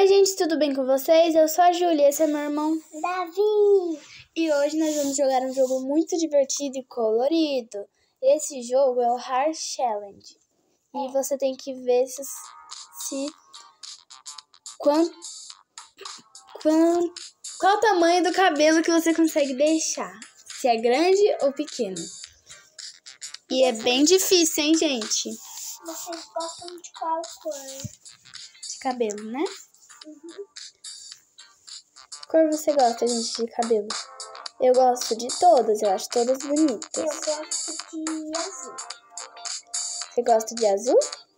Oi, gente, tudo bem com vocês? Eu sou a Júlia, esse é meu irmão Davi! E hoje nós vamos jogar um jogo muito divertido e colorido. Esse jogo é o Heart Challenge. E você tem que ver qual o tamanho do cabelo que você consegue deixar. Se é grande ou pequeno. E é bem difícil, hein, gente? Vocês gostam de qual cor? De cabelo, né? Que cor você gosta, gente, de cabelo? Eu gosto de todas, eu acho todas bonitas. Eu gosto de azul. Você gosta de azul?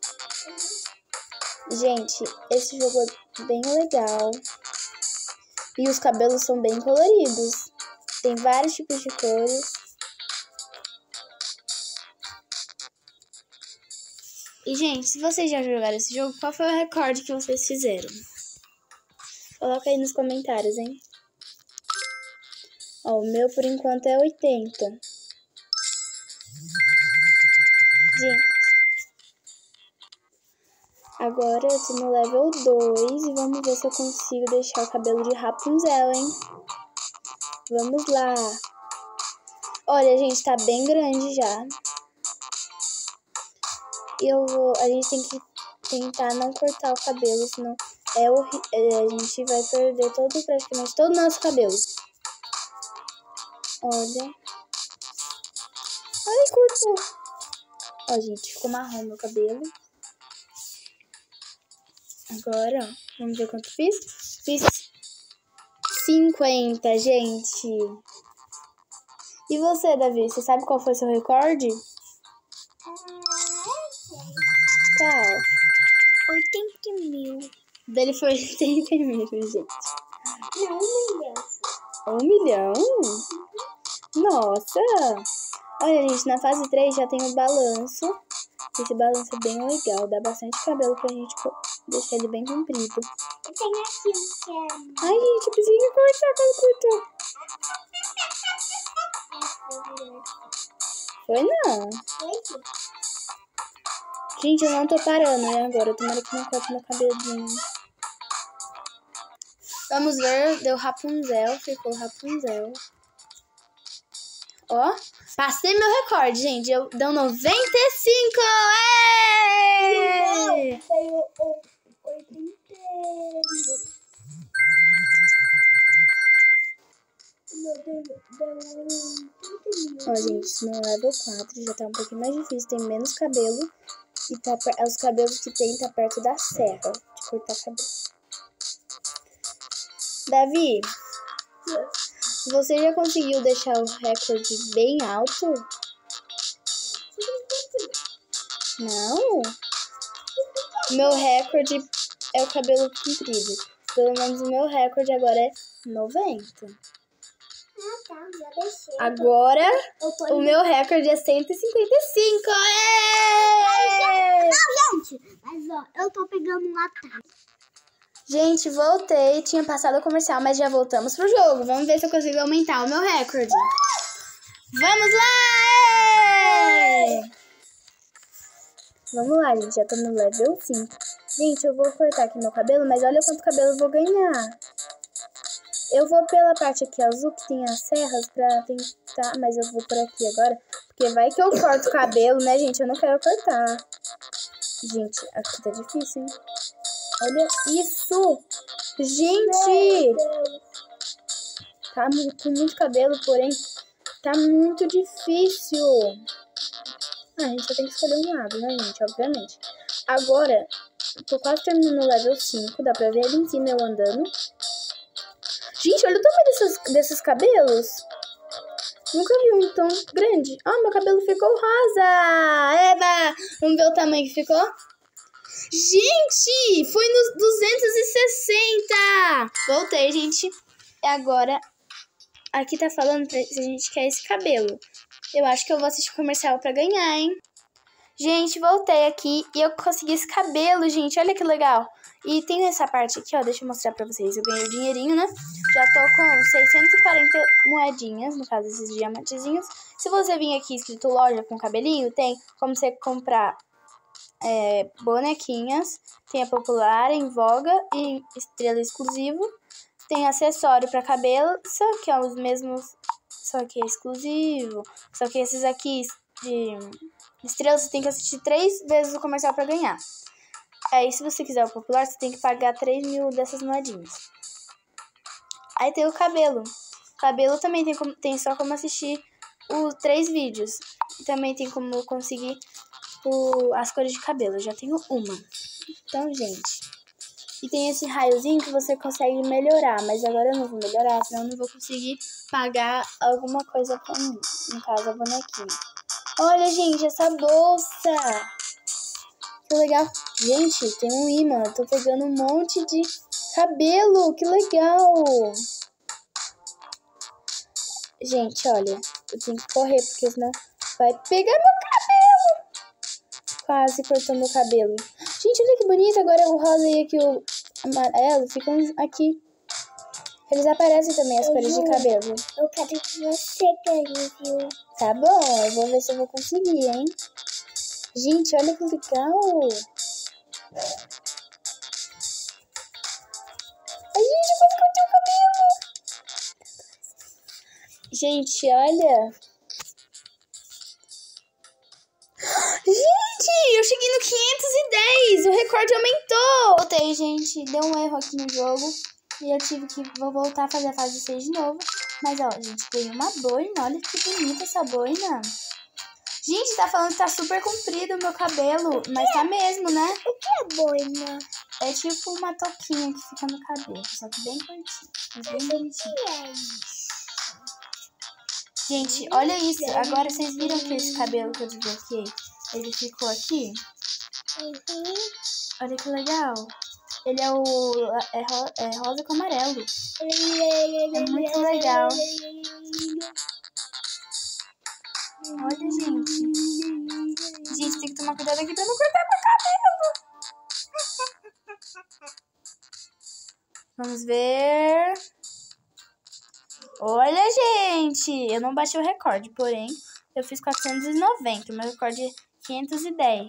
Gente, esse jogo é bem legal. E os cabelos são bem coloridos. Tem vários tipos de cores. E, gente, se vocês já jogaram esse jogo, qual foi o recorde que vocês fizeram? Coloca aí nos comentários, hein? Ó, o meu, por enquanto, é 80. Gente, agora eu tô no level 2 e vamos ver se eu consigo deixar o cabelo de Rapunzel, hein? Vamos lá. Olha, gente, tá bem grande já. A gente tem que tentar não cortar o cabelo, senão a gente vai perder praticamente todo o nosso cabelo. Olha. Ai, cortou. Ó, gente, ficou marrom meu cabelo. Agora, ó, vamos ver quanto fiz. Fiz 50, gente. E você, Davi, você sabe qual foi seu recorde? Qual? 80 mil. Dele foi 80 mil, gente. Não, 1 milhão. 1 milhão? Nossa! Olha, gente, na fase 3 já tem o balanço. Esse balanço é bem legal, dá bastante cabelo pra gente deixar ele bem comprido. Eu tenho aqui que é... Ai, gente, eu pensei que ia cortar quando cortou. Foi não. Foi? Gente, eu não tô parando, né? Agora, tomara que não corte meu cabelinho. Vamos ver, deu Rapunzel, ficou Rapunzel. Ó, passei meu recorde, gente. Deu 95! Não, tenho 80 mil. Ó, gente, no level 4 já tá um pouquinho mais difícil, tem menos cabelo. E os cabelos que tem tá perto da serra de cortar cabelo. Davi, você já conseguiu deixar o recorde bem alto? Não? Meu recorde é o cabelo comprido. Pelo menos o meu recorde agora é 90. Ah, tá, já deixei. Agora, o meu recorde é 155. Não, gente, mas ó, eu tô pegando um atalho. Gente, voltei. Tinha passado o comercial, mas já voltamos pro jogo. Vamos ver se eu consigo aumentar o meu recorde. Vamos lá! Vamos lá, gente. Já tô no level 5. Gente, eu vou cortar aqui meu cabelo, mas olha quanto cabelo eu vou ganhar. Eu vou pela parte aqui azul, que tem as serras, pra tentar... Mas eu vou por aqui agora, porque vai que eu corto o cabelo, né, gente? Eu não quero cortar. Gente, aqui tá difícil, hein? Olha isso! Gente! Tá com muito cabelo, porém, tá muito difícil. A gente só tem que escolher um lado, né, gente? Obviamente. Agora, tô quase terminando o level 5. Dá pra ver ali em cima eu andando. Gente, olha o tamanho desses cabelos. Nunca vi um tão grande. Ah, meu cabelo ficou rosa. Eba! Vamos ver o tamanho que ficou? Gente, foi nos 260. Voltei, gente. E agora, aqui tá falando se a gente quer esse cabelo. Eu acho que eu vou assistir o comercial pra ganhar, hein? Gente, voltei aqui e eu consegui esse cabelo, gente. Olha que legal. E tem essa parte aqui, ó. Deixa eu mostrar pra vocês. Eu ganhei o dinheirinho, né? Já tô com 640 moedinhas, no caso, esses diamantezinhos. Se você vir aqui escrito loja com cabelinho, tem como você comprar bonequinhas. Tem a popular, em voga e estrela exclusivo. Tem acessório para cabeça, que é os mesmos, só que é exclusivo. Só que esses aqui de estrela você tem que assistir 3 vezes o comercial para ganhar. Aí se você quiser o popular, você tem que pagar 3.000 dessas moedinhas. Aí tem o cabelo. O cabelo também tem só como assistir os 3 vídeos. Também tem como conseguir as cores de cabelo. Eu já tenho uma. Então, gente. E tem esse raiozinho que você consegue melhorar. Mas agora eu não vou melhorar, senão eu não vou conseguir pagar alguma coisa pra mim. No caso, a bonequinha. Olha, gente, essa bolsa. Que legal. Gente, tem um imã. Eu tô pegando um monte de cabelo. Que legal. Gente, olha. Eu tenho que correr, porque senão vai pegar meu cabelo. Quase cortou meu cabelo. Gente, olha que bonito. Agora o rosa e aqui o amarelo ficam aqui. Eles aparecem também, as cores de cabelo. Eu quero que você ganhe, viu? Tá bom, eu vou ver se eu vou conseguir, hein? Gente, olha que legal. Ai, gente, eu quase cortei o cabelo. Gente, olha. Gente, eu cheguei no 510. O recorde aumentou. Voltei, gente. Deu um erro aqui no jogo. E eu tive que vou voltar a fazer a fase 6 de novo. Mas, ó, gente, ganhei uma boina. Olha que bonita essa boina. Gente, tá falando que tá super comprido o meu cabelo. Mas tá mesmo, né? O que é boina? É tipo uma touquinha que fica no cabelo. Só que bem curtinho. Mas bem bonitinho. O que é isso? Gente, olha isso. Agora vocês viram que esse cabelo que eu desbloqueei, ele ficou aqui? Uhum. Olha que legal. Ele é rosa com amarelo. É muito legal. Olha, gente. Gente, tem que tomar cuidado aqui pra não cortar meu cabelo. Vamos ver. Olha, gente. Eu não bati o recorde, porém, eu fiz 490. O meu recorde é 510.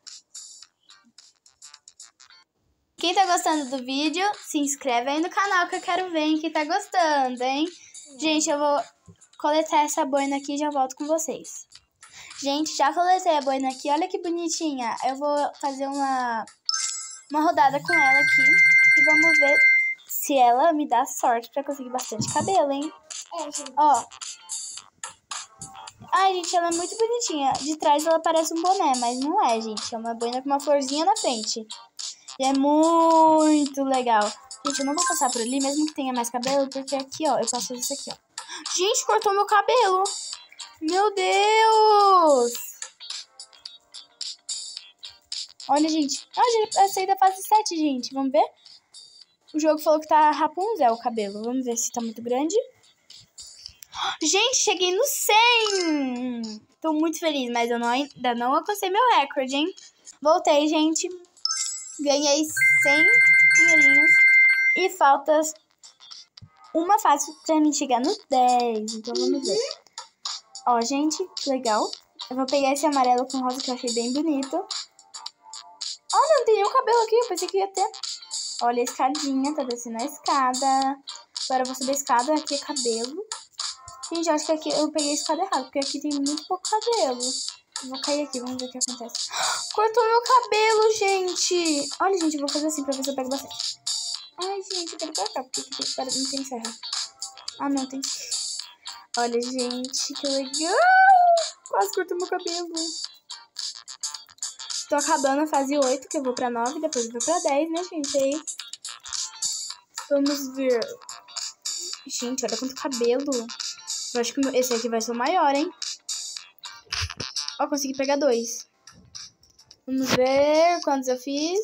Quem tá gostando do vídeo, se inscreve aí no canal que eu quero ver quem tá gostando, hein? Gente, eu vou coletar essa boina aqui e já volto com vocês. Gente, já coletei a boina aqui. Olha que bonitinha. Eu vou fazer uma rodada com ela aqui. E vamos ver se ela me dá sorte pra conseguir bastante cabelo, hein? Gente. Ó. Ai, gente, ela é muito bonitinha. De trás ela parece um boné, mas não é, gente. É uma boina com uma florzinha na frente. E é muito legal. Gente, eu não vou passar por ali, mesmo que tenha mais cabelo, porque aqui, ó, eu posso fazer isso aqui, ó. Gente, cortou meu cabelo. Meu Deus! Olha, gente. Ah, já saí da fase 7, gente. Vamos ver? O jogo falou que tá Rapunzel o cabelo. Vamos ver se tá muito grande. Gente, cheguei no 100! Tô muito feliz, mas eu ainda não alcancei meu recorde, hein? Voltei, gente. Ganhei 100 dinheirinhos. E falta uma fase pra mim chegar no 10. Então vamos ver. Ó, gente, que legal. Eu vou pegar esse amarelo com rosa que eu achei bem bonito. Olha, não tem nenhum cabelo aqui. Eu pensei que ia ter. Olha a escadinha, tá descendo a escada. Agora eu vou subir a escada. Aqui é cabelo. Gente, eu acho que aqui eu peguei a escada errada, porque aqui tem muito pouco cabelo. Eu vou cair aqui, vamos ver o que acontece. Cortou meu cabelo, gente! Olha, gente, eu vou fazer assim pra ver se eu pego bastante. Ai, gente, eu quero pra cá, porque aqui não tem serra. Ah, não, tem. Olha, gente, que legal! Quase cortou meu cabelo. Tô acabando a fase 8, que eu vou pra 9, depois eu vou pra 10, né, gente? Aí, vamos ver. Gente, olha quanto cabelo. Eu acho que esse aqui vai ser o maior, hein? Ó, consegui pegar 2. Vamos ver quantos eu fiz.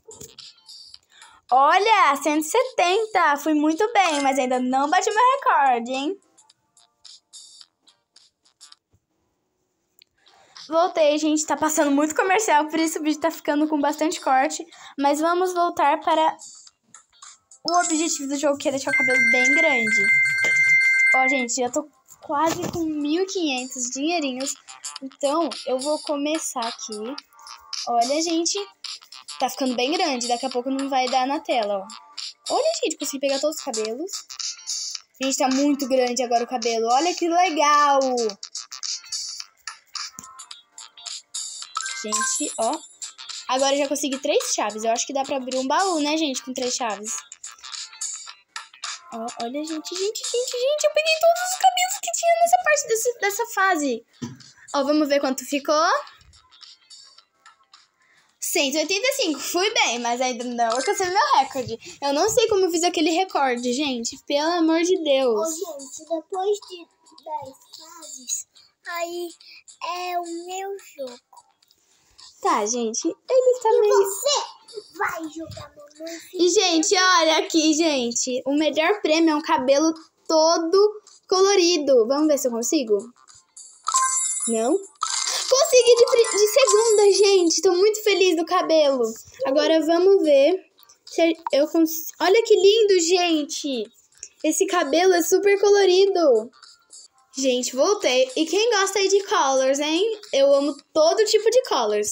Olha, 170. Fui muito bem, mas ainda não bati meu recorde, hein? Voltei, gente. Tá passando muito comercial, por isso o vídeo tá ficando com bastante corte. Mas vamos voltar para o objetivo do jogo, que é deixar o cabelo bem grande. Ó, gente, já tô quase com 1.500 dinheirinhos. Então, eu vou começar aqui. Olha, gente, tá ficando bem grande. Daqui a pouco não vai dar na tela, ó. Olha, gente, consegui pegar todos os cabelos. Gente, tá muito grande agora o cabelo. Olha que legal. Gente, ó. Agora eu já consegui 3 chaves. Eu acho que dá pra abrir um baú, né, gente, com 3 chaves. Ó, olha, gente. Eu peguei todos os cabelos que tinha nessa parte dessa fase. Ó, vamos ver quanto ficou. 185. Fui bem, mas ainda não alcancei meu recorde. Eu não sei como eu fiz aquele recorde, gente. Pelo amor de Deus. Ô, gente, depois de 10 fases, aí é o meu jogo. Tá, gente. Ele também... Você vai jogar mamãe. E, gente, olha aqui, gente. O melhor prêmio é um cabelo todo colorido. Vamos ver se eu consigo? Não? Consegui de segunda, gente. Tô muito feliz do cabelo. Agora vamos ver se eu consigo. Olha que lindo, gente. Esse cabelo é super colorido. Gente, voltei. E quem gosta aí de colors, hein? Eu amo todo tipo de colors.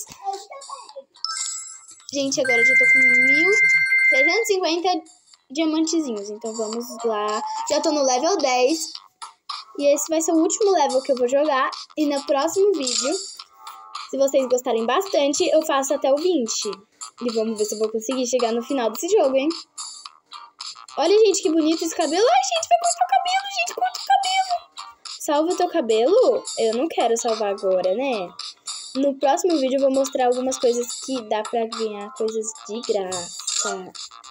Gente, agora eu já tô com 1.650 diamantezinhos. Então vamos lá. Já tô no level 10. E esse vai ser o último level que eu vou jogar. E no próximo vídeo, se vocês gostarem bastante, eu faço até o 20. E vamos ver se eu vou conseguir chegar no final desse jogo, hein? Olha, gente, que bonito esse cabelo. Ai, gente, vai cortar o cabelo, gente, corta o cabelo. Salva o teu cabelo? Eu não quero salvar agora, né? No próximo vídeo eu vou mostrar algumas coisas que dá pra ganhar coisas de graça.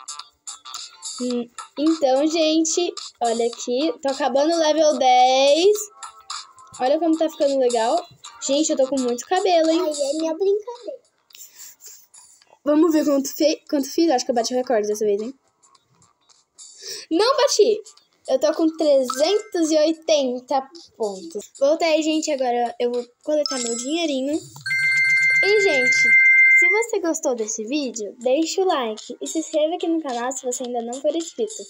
Então, gente, olha aqui. Tô acabando o level 10. Olha como tá ficando legal. Gente, eu tô com muito cabelo, hein? Aí é minha brincadeira. Vamos ver quanto fiz. Acho que eu bati o recorde dessa vez, hein? Não bati! Eu tô com 380 pontos. Voltei, gente. Agora eu vou coletar meu dinheirinho. E, gente, se você gostou desse vídeo, deixa o like e se inscreva aqui no canal se você ainda não for inscrito.